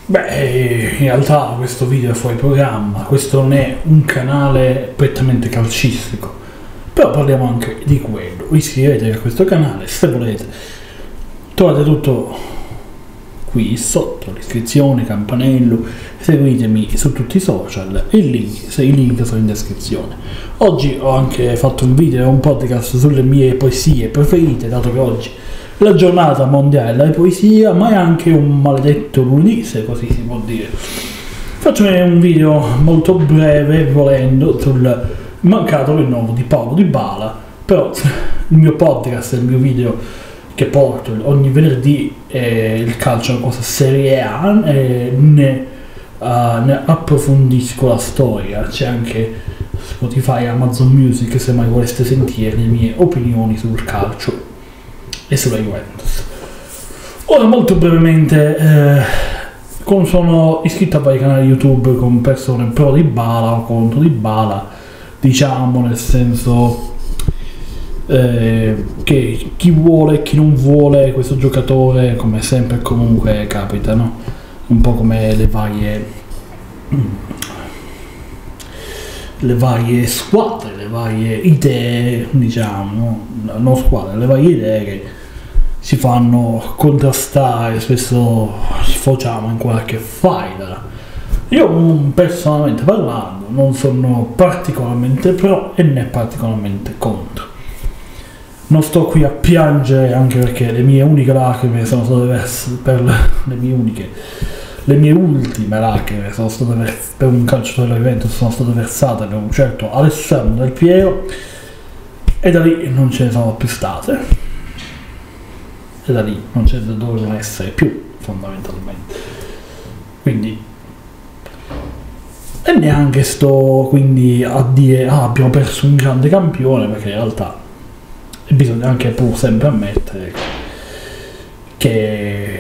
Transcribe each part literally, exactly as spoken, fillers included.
Beh, in realtà questo video è fuori programma, questo non è un canale prettamente calcistico, però parliamo anche di quello. Iscrivetevi a questo canale se volete, trovate tutto qui sotto, l'iscrizione, campanello, seguitemi su tutti i social, il link, se i link sono in descrizione. Oggi ho anche fatto un video e un podcast sulle mie poesie preferite, dato che oggi è la giornata mondiale della poesia, ma è anche un maledetto lunedì, se così si può dire. Faccio un video molto breve, volendo, sul mancato rinnovo di Paulo Dybala, però il mio podcast, il mio video che porto ogni venerdì è il calcio è una cosa serie A, e ne, uh, ne approfondisco la storia. C'è anche Spotify, Amazon Music, se mai voleste sentire le mie opinioni sul calcio e sulla Juventus. Ora, molto brevemente, eh, come sono iscritto a vari canali YouTube con persone pro Dybala o contro Dybala, diciamo, nel senso Eh, che chi vuole e chi non vuole questo giocatore, come sempre comunque capita, no? Un po' come le varie le varie squadre, le varie idee, diciamo, non squadre, le varie idee che si fanno contrastare, spesso sfociamo in qualche faida. Io personalmente parlando non sono particolarmente pro e né particolarmente contro. Non sto qui a piangere, anche perché le mie uniche lacrime sono state verse per le, le mie uniche, le mie ultime lacrime sono state verse, per un calciatore della Juventus sono state versate per un certo Alessandro Del Piero, e da lì non ce ne sono più state, e da lì non ce ne dovevano essere più, fondamentalmente. Quindi, e neanche sto quindi a dire ah, abbiamo perso un grande campione, perché in realtà e bisogna anche pur sempre ammettere che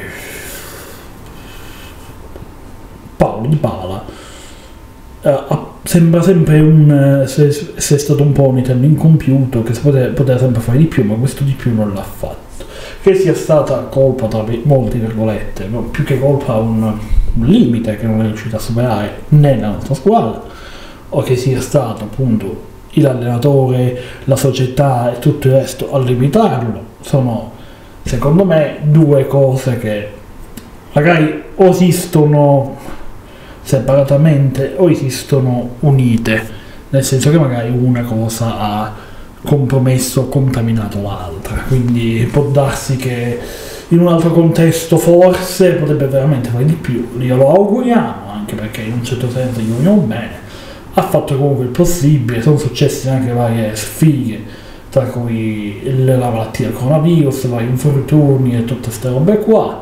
Paulo Dybala eh, sembra sempre un se, se è stato un po' un eterno incompiuto, che si poteva, poteva sempre fare di più, ma questo di più non l'ha fatto. Che sia stata colpa, tra molti virgolette, no? Più che colpa un, un limite che non è riuscito a superare nella nostra squadra, o che sia stato appunto l'allenatore, la società e tutto il resto a limitarlo, sono secondo me due cose che magari o esistono separatamente o esistono unite, nel senso che magari una cosa ha compromesso o contaminato l'altra. Quindi può darsi che in un altro contesto forse potrebbe veramente fare di più, io lo auguriamo, anche perché in un certo senso gli vogliamo bene. Ha fatto comunque il possibile, sono successe anche varie sfighe, tra cui la malattia del coronavirus, vari infortuni e tutte queste robe qua.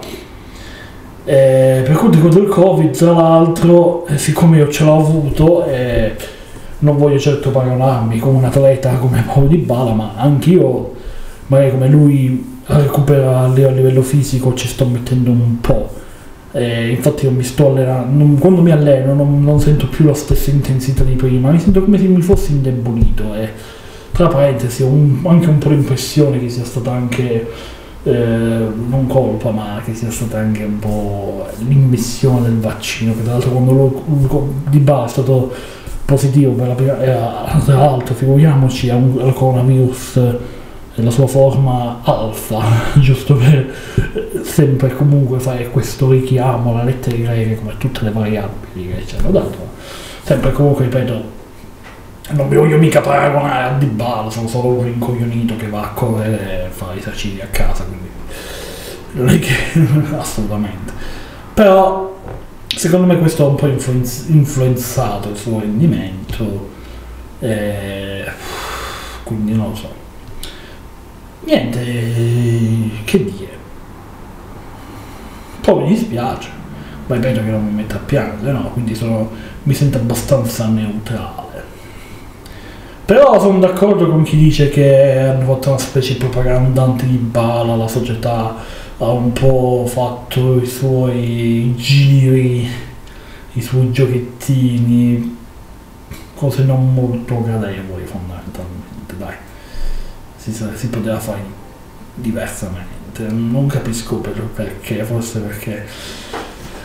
E per quanto riguarda il Covid, tra l'altro, eh, siccome io ce l'ho avuto, eh, non voglio certo paragonarmi con un atleta come Paulo Dybala, ma anch'io, magari come lui, a recuperare a livello fisico ci sto mettendo un po'. Eh, infatti io mi sto allenando, non, quando mi alleno non, non sento più la stessa intensità di prima, mi sento come se mi fossi indebolito, e tra parentesi ho un, anche un po' l'impressione che sia stata anche eh, non colpa, ma che sia stata anche un po' l'immissione del vaccino, che tra l'altro quando lo, lo, Dybala è stato positivo per la prima, eh, tra l'altro figuriamoci al coronavirus la sua forma alfa, giusto per sempre comunque fare questo richiamo alla lettera greche, come tutte le variabili che ci hanno dato. Sempre comunque, ripeto, non mi voglio mica paragonare a Dybala, sono solo un rincoglionito che va a correre e fa i esercizi a casa, quindi non è che assolutamente. Però secondo me questo ha un po' influenz- influenzato il suo rendimento, e quindi non lo so. Niente, che dire. Poi mi dispiace, ma ripeto che non mi metto a piangere, no, quindi sono, mi sento abbastanza neutrale. Però sono d'accordo con chi dice che hanno fatto una specie di propaganda anti-Dybala, la società ha un po' fatto i suoi giri, i suoi giochettini, cose non molto gradevoli fondamentalmente, dai. Si, si poteva fare diversamente, non capisco per, perché, forse perché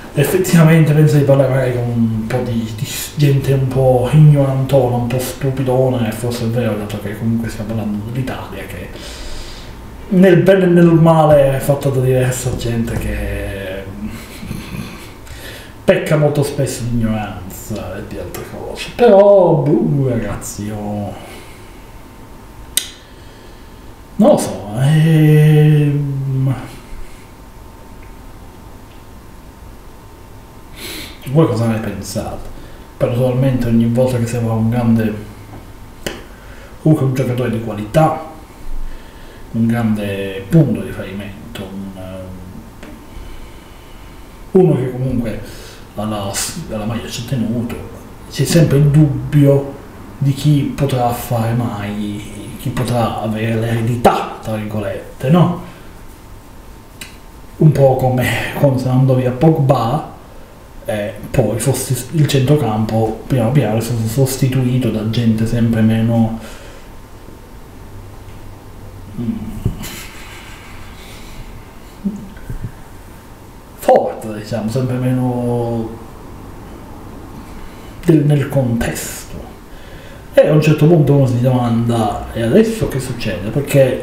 effettivamente penso di parlare magari con un po' di, di gente un po' ignorantona, un po' stupidona, e forse è vero, dato che comunque stiamo parlando dell'Italia, che nel bene e nel male è fatta da diversa gente che pecca molto spesso di ignoranza e di altre cose. Però, boh, ragazzi, io non lo so, ehm... voi cosa ne pensate? Personalmente ogni volta che sembra un grande, comunque un giocatore di qualità, un grande punto di riferimento, un, uno che comunque alla, alla maglia ci è tenuto, c'è sempre il dubbio di chi potrà fare mai, chi potrà avere l'eredità, tra virgolette, no? Un po' come quando se ne andò via Pogba, e poi il centrocampo piano piano è stato sostituito da gente sempre meno forte, diciamo, sempre meno del, nel contesto. E a un certo punto uno si domanda: e adesso che succede? Perché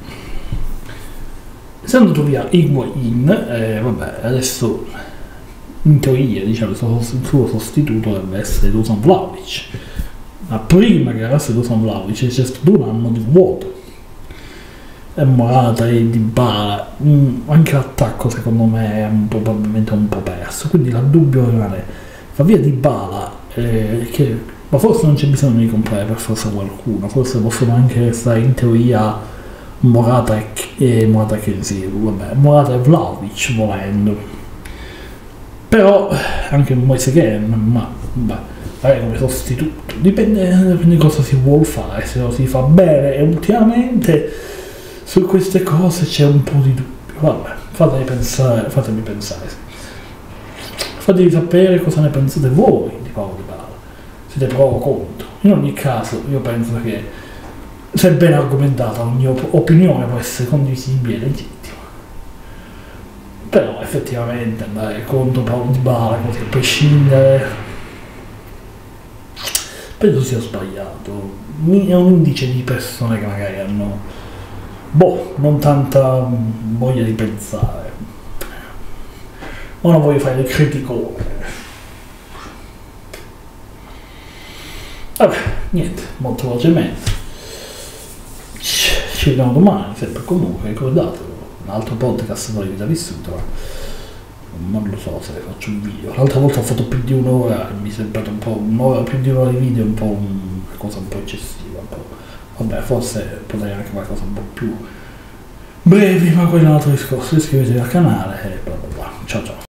se è andato via Higuain, eh, vabbè, adesso in teoria, diciamo, il suo sostituto dovrebbe essere Dusan Vlahovic, ma prima che arrivasse Dusan Vlahovic c'è stato un anno di vuoto, e Morata e Dybala, mm, anche l'attacco secondo me è un po', probabilmente un po' perso, quindi il dubbio rimane: fa via Dybala, eh, che, ma forse non c'è bisogno di comprare per forza qualcuno, forse possono anche stare in teoria Morata e, e Morata che sì, vabbè, Morata e Vlahovic volendo. Però anche Moise Kean, ma beh, come sostituto, dipende, dipende cosa si vuole fare, se lo si fa bene, e ultimamente su queste cose c'è un po' di dubbio. Vabbè, fatemi pensare, fatemi pensare. Fatemi sapere cosa ne pensate voi di Paulo Dybala, siete pro o contro. In ogni caso io penso che, se ben argomentata, ogni op- opinione può essere condivisibile e legittima. Però effettivamente andare contro Paulo Dybala così a prescindere penso sia sbagliato. È un indice di persone che magari hanno, boh, non tanta voglia di pensare, ma non voglio fare il criticone. Vabbè, niente, molto velocemente ci vediamo domani, sempre comunque, ricordatevi, un altro podcast di vita vissuta, ma non lo so se faccio un video. L'altra volta ho fatto più di un'ora e mi è sembrato un po' un'ora, più di un'ora di video, un po' una cosa un po' eccessiva, un po'. Vabbè, forse potrei anche fare cose un po' più brevi, ma quello è un altro discorso. Iscrivetevi al canale e bla bla bla. Ciao ciao.